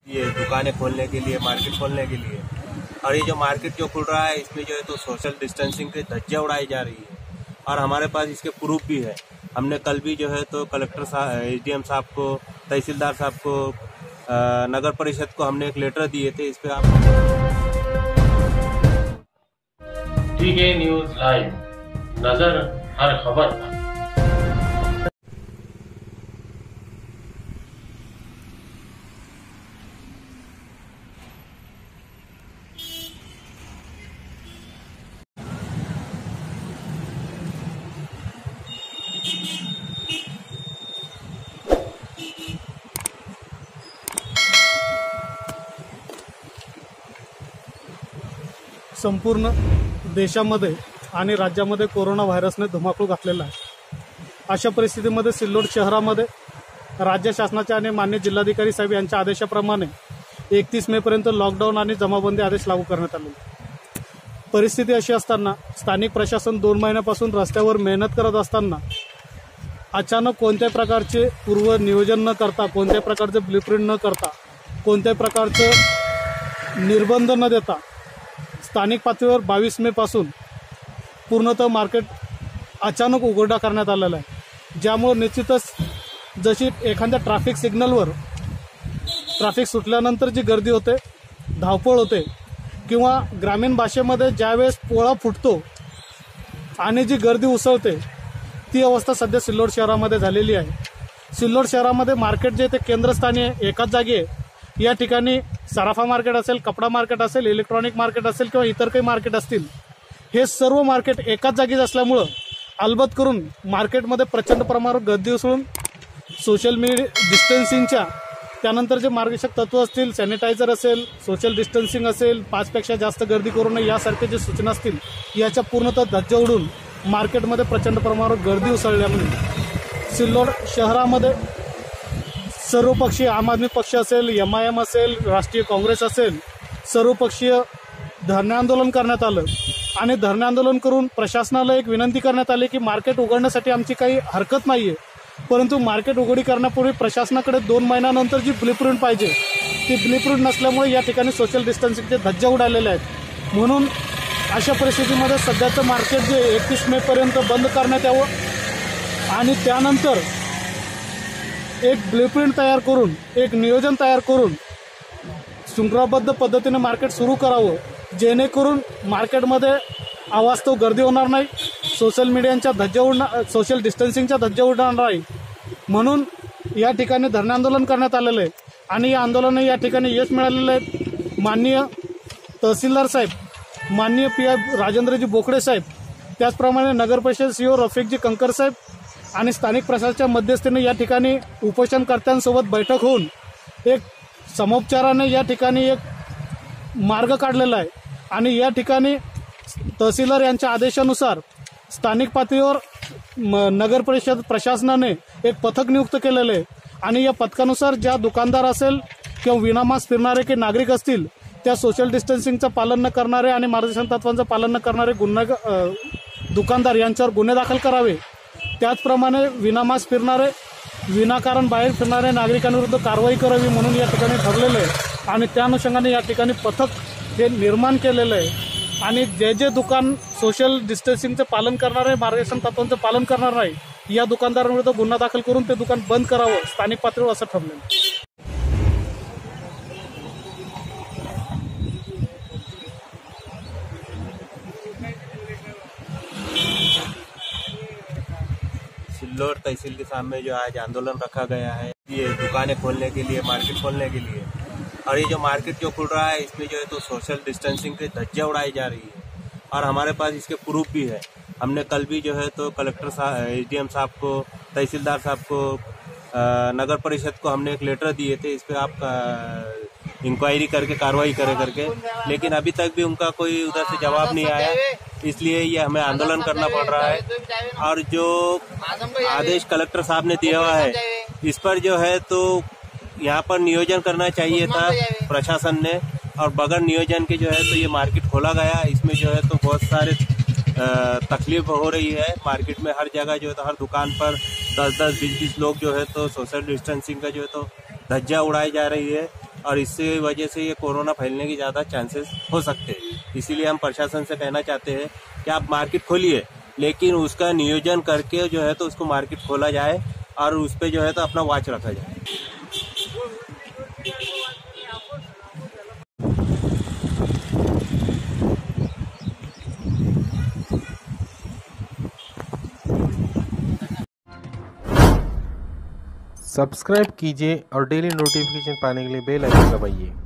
ये दुकानें खोलने के लिए, मार्केट खोलने के लिए। और ये जो मार्केट जो खुल रहा है इसमें जो है तो सोशल डिस्टेंसिंग के धज्जियां उड़ाई जा रही है और हमारे पास इसके प्रूफ भी है। हमने कल भी जो है तो कलेक्टर साहब, एसडीएम साहब को, तहसीलदार साहब को, नगर परिषद को हमने एक लेटर दिए थे। इस पे आप टीके न्यूज लाइव, नजर हर खबर पर। संपूर्ण देशामध्ये आणि राज्यामध्ये कोरोना व्हायरसने धुमाकूळ घातलेला आहे। अशा परिस्थितीमध्ये सिल्लोड शहरामध्ये राज्य शासनाचे आणि मान्य जिल्हाधिकारी साहेब यांच्या आदेशाप्रमाणे 31 मे पर्यंत लॉकडाऊन आणि जमाबंदी आदेश लागू करण्यात आले। परिस्थिती अशी असताना स्थानिक प्रशासन 2 महिन्यापासून रस्त्यावर मेहनत करत असताना अचानक कोणत्याही प्रकारचे पूर्व नियोजन न करता, कोणत्याही प्रकारचे ब्लूप्रिंट न करता, कोणत्याही प्रकारचे निर्बंध न देता स्थानिक पातळीवर 22 मे पासून पूर्णतः मार्केट अचानक उघडा करण्यात आलेला आहे। ज्यामुळे निश्चितच जशी एखाद्या ट्रॅफिक सिग्नलवर ट्रॅफिक सुटल्यानंतर जी गर्दी होते, धावपळ होते, किंवा ग्रामीण भाषेमध्ये ज्यावेळेस पोळा फुटतो आणि जी गर्दी उसळते, ती अवस्था सध्या सिल्लोड शहरामध्ये झालेली आहे। सिल्लोड शहरामध्ये मार्केट जे ते केंद्रस्थानी आहे, एकाच जागी आहे। या ठिकाणी सराफा मार्केट असेल, कपडा मार्केट असेल, इलेक्ट्रॉनिक मार्केट असेल किंवा इतर काही मार्केट असतील, हे सर्व मार्केट एकाच जागीच असल्यामुळं अलबत करून मार्केटमध्ये प्रचंड प्रमाणावर गर्दी उसळून सोशल डिस्टन्सिंगच्या, त्यानंतर जे मार्गदर्शक तत्व असतील, सॅनिटायझर असेल, सोशल डिस्टन्सिंग असेल, 5 पेक्षा जास्त गर्दी करू नये यासारखे जे सूचना असतील, याच्या पूर्णतः धज्जा उडून मार्केटमध्ये प्रचंड प्रमाणावर गर्दी उसळल्यामुळे सिल्लोड शहरामध्ये सर्वपक्षीय, आम आदमी पक्ष असेल, MIM असेल, राष्ट्रीय काँग्रेस असेल, सर्वपक्षीय धरणे आंदोलन करण्यात आलं। आणि धरणे आंदोलन करून प्रशासनाला एक विनंती करण्यात आली की मार्केट उघडण्यासाठी आमची काही हरकत नाही आहे, परंतु मार्केट उघडी करण्यापूर्वी प्रशासनाकडे 2 महिन्यानंतर जी ब्लूप्रिंट पाहिजे ती ब्लूप्रिंट नसल्यामुळे या ठिकाणी सोशल डिस्टन्सिंगचे धज्जे उडालेले आहेत। म्हणून अशा परिस्थितीमध्ये सध्याचं मार्केट जे 31 मे पर्यंत बंद करण्यात यावं आणि त्यानंतर एक ब्लूप्रिंट तयार करून, एक नियोजन तयार करून शृंखलाबद्ध पद्धतीने मार्केट सुरू करावं, जेणेकरून मार्केटमध्ये अवास्तव गर्दी होणार नाही, सोशल डिस्टन्सिंगच्या धज्जा उडणार नाही। म्हणून या ठिकाणी धरणे आंदोलन करण्यात आलेलं आहे आणि या आंदोलनाने या ठिकाणी यश मिळालेलं आहे। माननीय तहसीलदार साहेब, माननीय PI राजेंद्रजी बोकडे साहेब, त्याचप्रमाणे नगर परिषद CEO रफिकजी कंकर साहेब आणि स्थानिक प्रशासनाच्या मध्यस्थीने या ठिकाणी उपोषणकर्त्यांसोबत बैठक होऊन एक समोपचाराने या ठिकाणी एक मार्ग काढलेला आहे। आणि या ठिकाणी तहसीलदार यांच्या आदेशानुसार स्थानिक पातळीवर नगर परिषद प्रशासनाने एक पथक नियुक्त केलेलं आहे आणि या पथकानुसार ज्या दुकानदार असेल किंवा विनामास्क फिरणारे की नागरिक असतील, त्या सोशल डिस्टन्सिंगचं पालन न करणारे आणि मार्गदर्शन तत्वांचं पालन न करणारे दुकानदार यांच्यावर गुन्हे दाखल करावे। त्याचप्रमाणे विनामास्क फिरणारे, विनाकारण बाहेर फिरणाऱ्या नागरिकांविरुद्ध कारवाई करावी म्हणून या ठिकाणी ठरलेलं आहे। आणि त्या अनुषंगाने या ठिकाणी पथक हे निर्माण केलेलं आहे आणि जे दुकान सोशल डिस्टन्सिंगचं पालन करणारे, मार्गदर्शन तत्वांचं पालन करणार नाही, या दुकानदारांविरुद्ध गुन्हा दाखल करून ते दुकान बंद करावं स्थानिक पातळीवर असं ठरलेलं आहे। सिल्लोड तहसील के सामने जो आज आंदोलन रखा गया है, ये दुकानें खोलने के लिए, मार्केट खोलने के लिए। और ये जो मार्केट जो खुल रहा है इसमें जो है तो सोशल डिस्टेंसिंग के धज्जियां उड़ाई जा रही है और हमारे पास इसके प्रूफ भी है। हमने कल भी जो है तो कलेक्टर साहब, एसडीएम साहब को, तहसीलदार साहब को, नगर परिषद को हमने एक लेटर दिए थे। इस पे आप इंक्वायरी करके कार्रवाई करे करके, लेकिन अभी तक भी उनका कोई उधर से जवाब नहीं आया, इसलिए ये हमें आंदोलन करना पड़ रहा है। और जो आदेश कलेक्टर साहब ने दिया हुआ है, इस पर जो है तो यहाँ पर नियोजन करना चाहिए था प्रशासन ने, और बगैर नियोजन के जो है तो ये मार्केट खोला गया। इसमें जो है तो बहुत सारे तकलीफ हो रही है। मार्केट में हर जगह जो है तो हर दुकान पर 10-10, 20-20 लोग जो है तो सोशल डिस्टेंसिंग का जो है तो धज्जा उड़ाई जा रही है। और इससे वजह से ये कोरोना फैलने की ज़्यादा चांसेस हो सकते हैं। इसीलिए हम प्रशासन से कहना चाहते हैं कि आप मार्केट खोलिए, लेकिन उसका नियोजन करके जो है तो उसको मार्केट खोला जाए और उस पर जो है तो अपना वॉच रखा जाए। सब्सक्राइब कीजिए और डेली नोटिफिकेशन पाने के लिए बेल आइकन दबाइए।